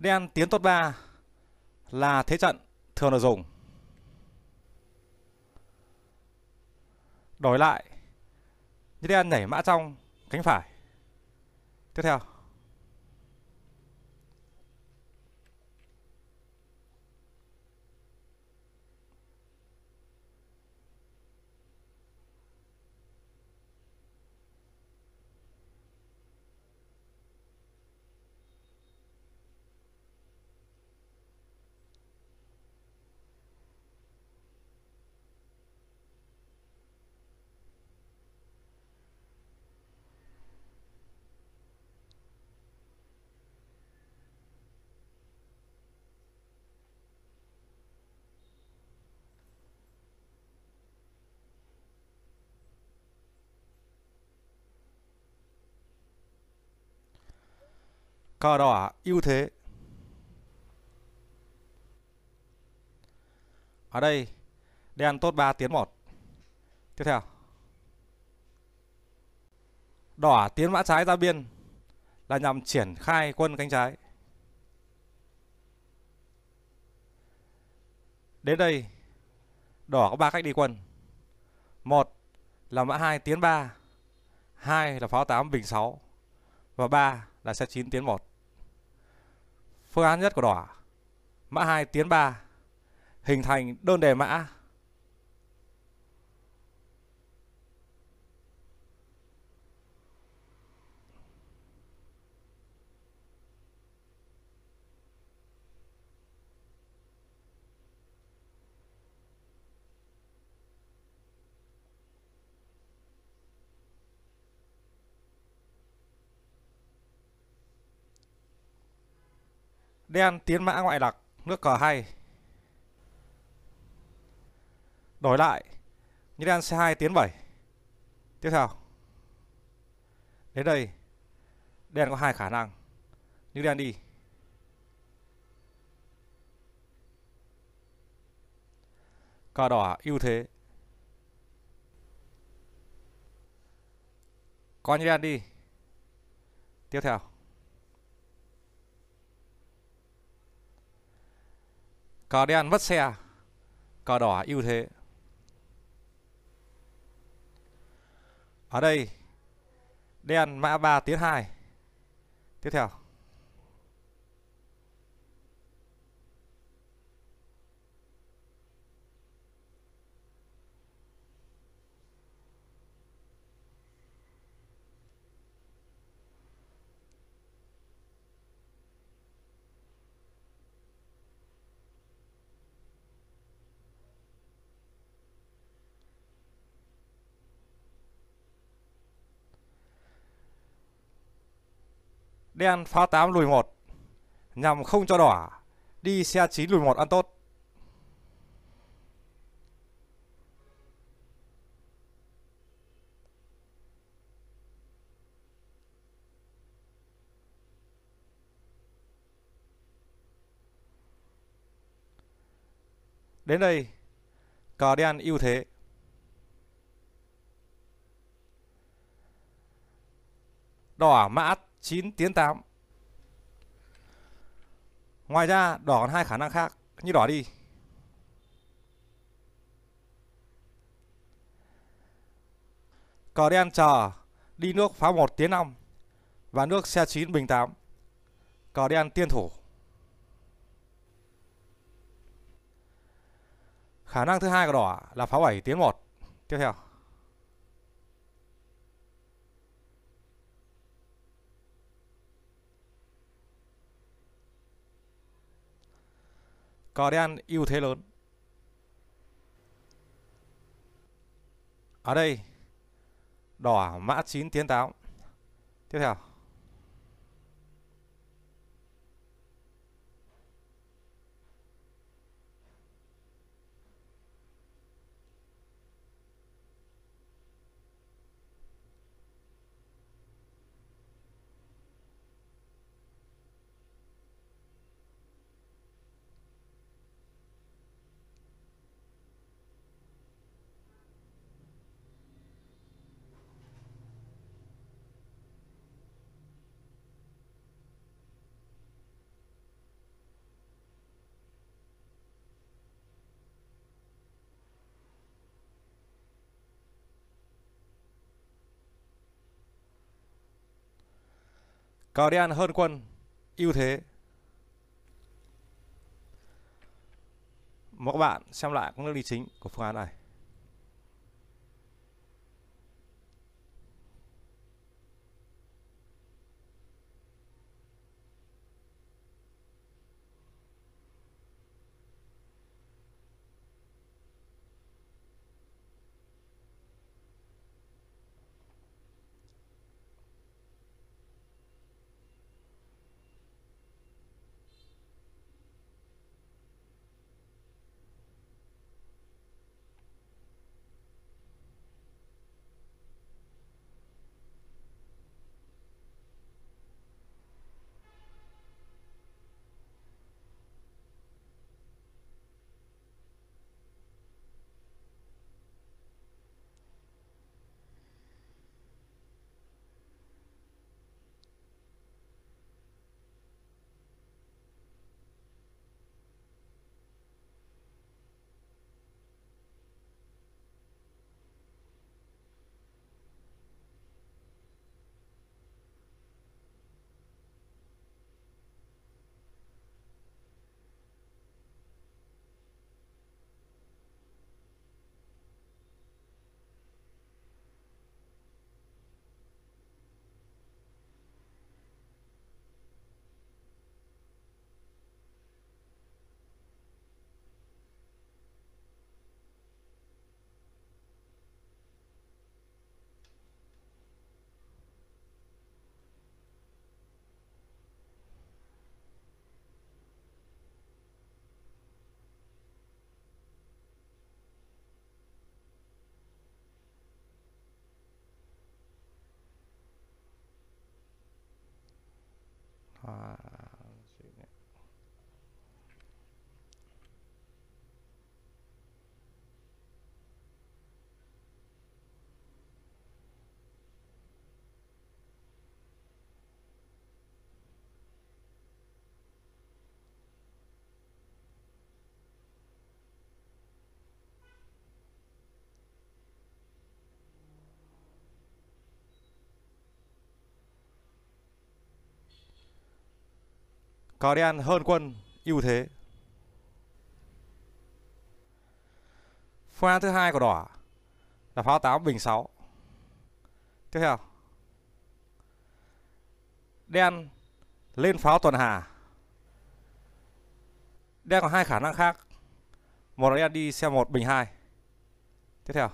Đen tiến tốt 3 là thế trận thường được dùng. Đổi lại, như đen nhảy mã trong cánh phải. Tiếp theo, cờ đỏ ưu thế. Ở đây, đen tốt 3 tiến 1. Tiếp theo, đỏ tiến mã trái ra biên là nhằm triển khai quân cánh trái. Đến đây, đỏ có 3 cách đi quân. Một là mã 2 tiến 3, 2 là pháo 8 bình 6 và 3 là xe 9 tiến 1. Phương án nhất của đỏ, mã 2 tiến 3, hình thành đơn đề mã. Đen tiến mã ngoại đặc, nước cờ hay. Đổi lại, như đen C2 tiến 7. Tiếp theo, đến đây, đen có 2 khả năng. Như đen đi, cờ đỏ ưu thế. Coi như đen đi. Tiếp theo, cờ đen mất xe, cờ đỏ ưu thế. Ở đây, đen mã 3 tiến 2. Tiếp theo, đen pháo 8 lùi 1 nhằm không cho đỏ đi xe 9 lùi 1 ăn tốt. Đến đây, cờ đen ưu thế. Đỏ mã 9 tiến 8. Ngoài ra, đỏ còn 2 khả năng khác. Như đỏ đi, cờ đen chờ đi nước pháo 1 tiến 5 và nước xe 9 bình 8. Cờ đen tiên thủ. Khả năng thứ hai của đỏ là pháo 7 tiến 1. Tiếp theo, cờ đen ưu thế lớn. Ở đây, đỏ mã 9 tiến 8. Tiếp theo, Cờ đen hơn quân, ưu thế. Mời các bạn xem lại các nước đi chính của phương án này. Cờ đen hơn quân, ưu thế. Phương án thứ hai của đỏ là pháo 8 bình 6. Tiếp theo, đen lên pháo tuần hà. Đen có hai khả năng khác. Một là đen đi xe 1 bình 2. Tiếp theo,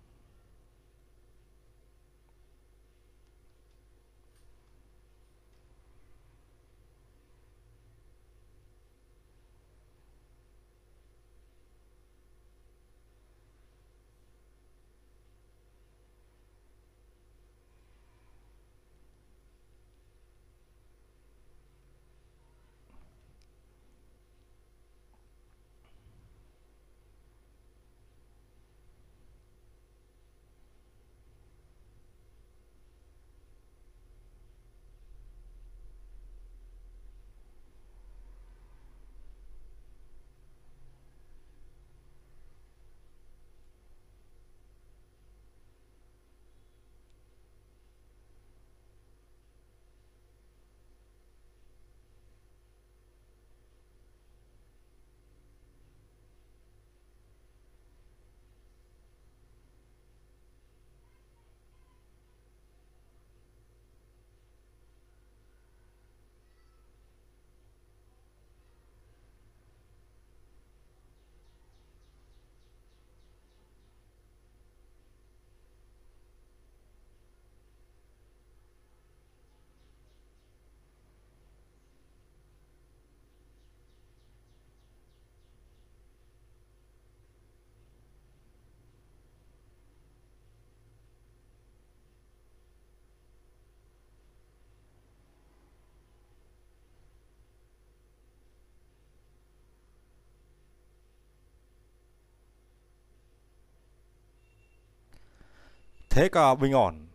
thế cờ bình ổn.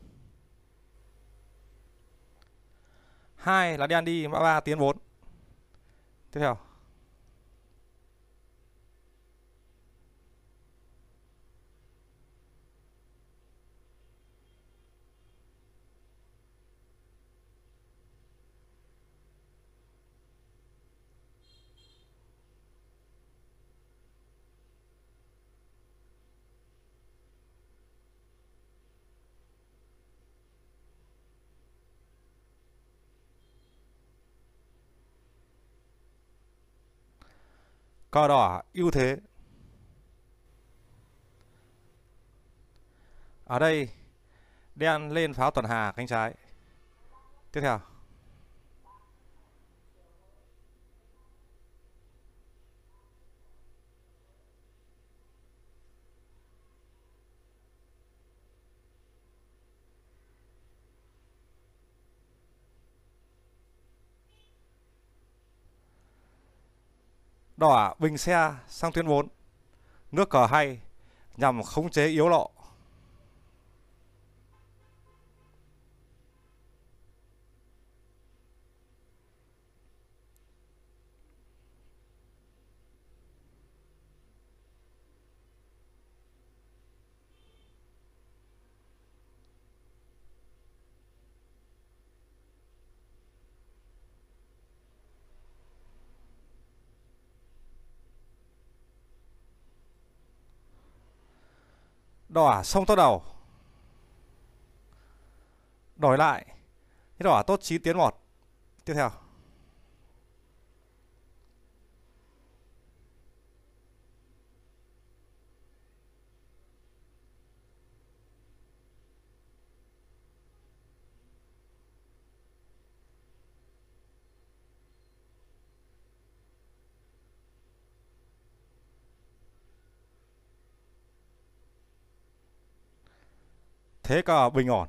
Hai là đen đi mã 3 tiến 4. Tiếp theo, Cờ đỏ ưu thế. Ở đây đen lên pháo tuần hà cánh trái. Tiếp theo. Đỏ bình xe sang tuyến 4. Nước cờ hay nhằm khống chế yếu lộ. Đỏ xông tốt đầu. Đổi lại. Đỏ tốt 9 tiến 1. Tiếp theo. Thế cờ bình ổn.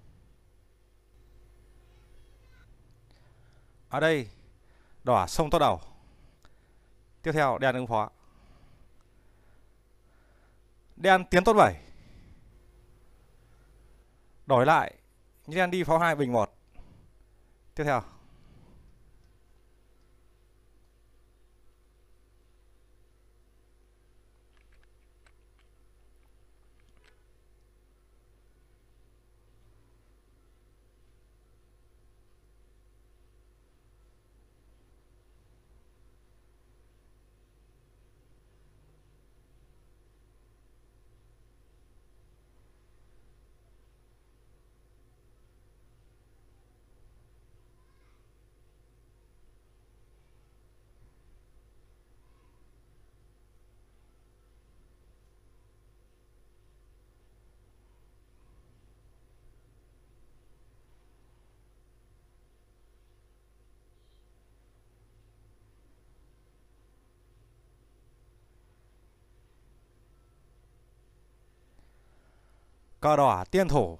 Ở đây đỏ xông tốt đầu. Tiếp theo đen ứng phó. Đen tiến tốt 7. Đổi lại. Đen đi pháo 2 bình 1. Tiếp theo. Cờ đỏ tiên thủ.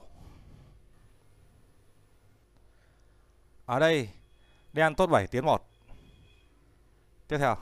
Ở đây đen tốt 7 tiến 1. Tiếp theo.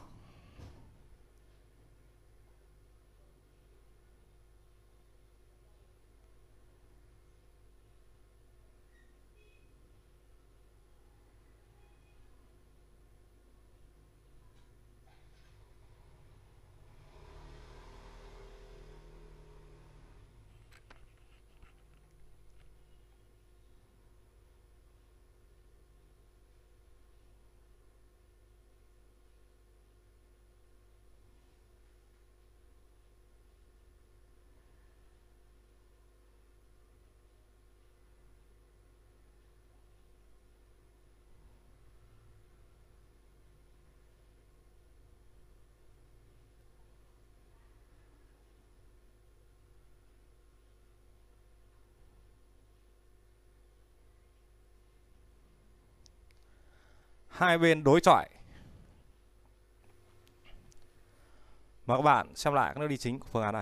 Hai bên đối chọi. Mời các bạn xem lại các nước đi chính của phương án này.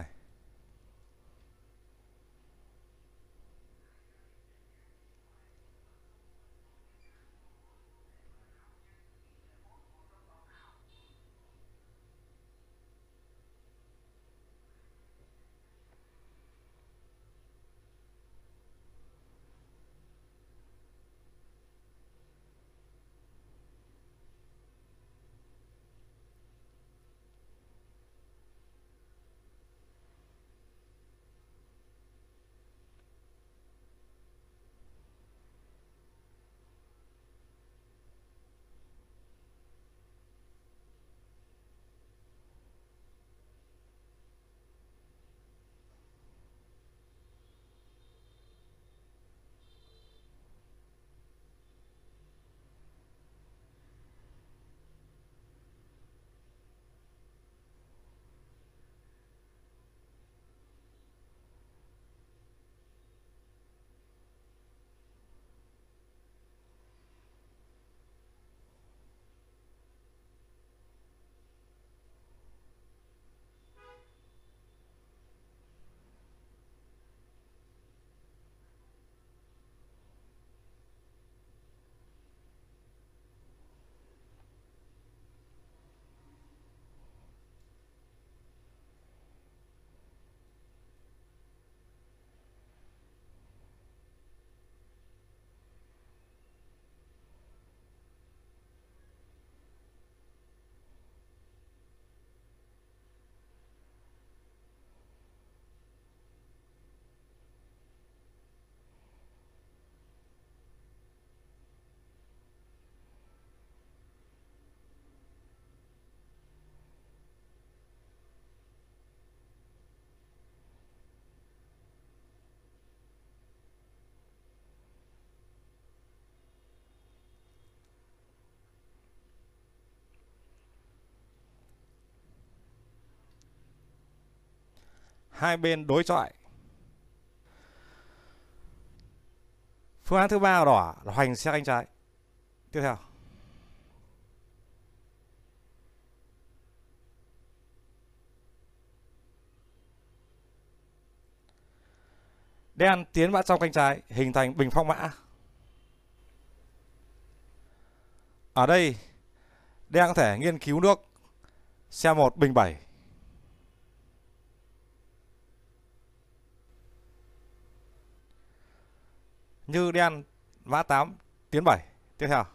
hai bên đối chọi. Phương án thứ ba của đỏ là hoành xe cánh trái. Tiếp theo, đen tiến vào trong cánh trái hình thành bình phong mã. Ở đây đen có thể nghiên cứu nước xe 1 bình 7. Như đen mã 8 tiến 7. Tiếp theo,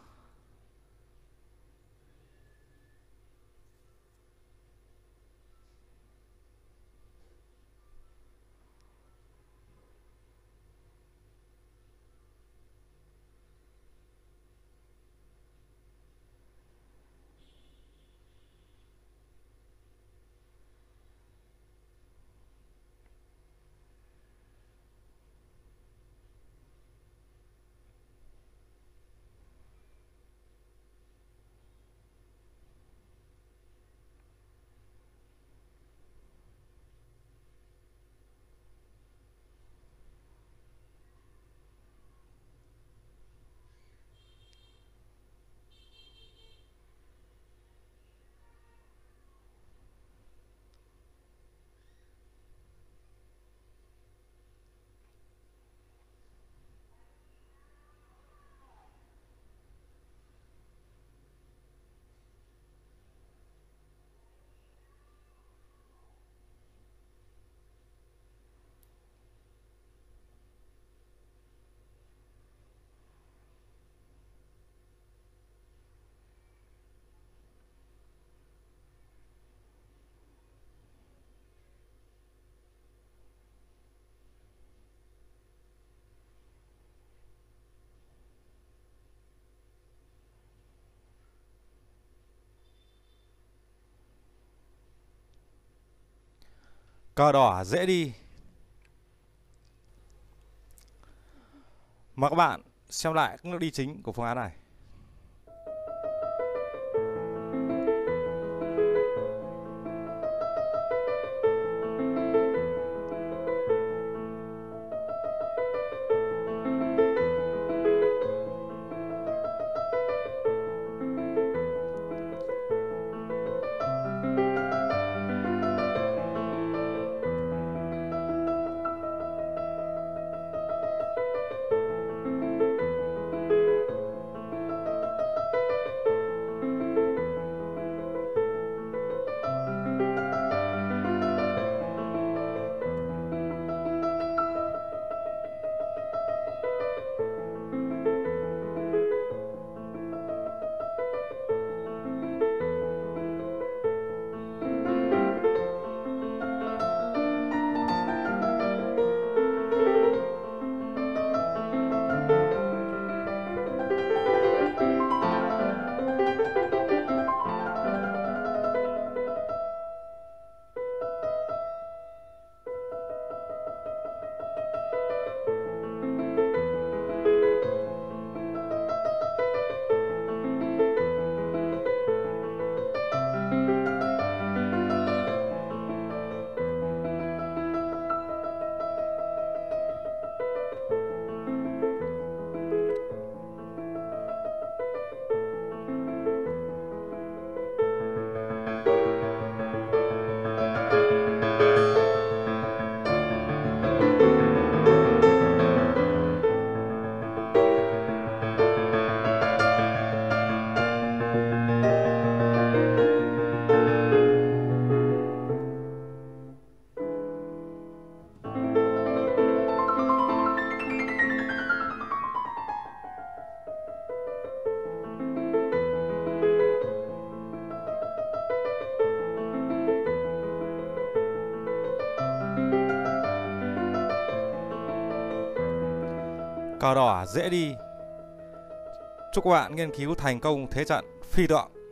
cờ đỏ dễ đi. Mời các bạn xem lại các nước đi chính của phương án này. Cờ đỏ dễ đi. Chúc các bạn nghiên cứu thành công thế trận phi tượng.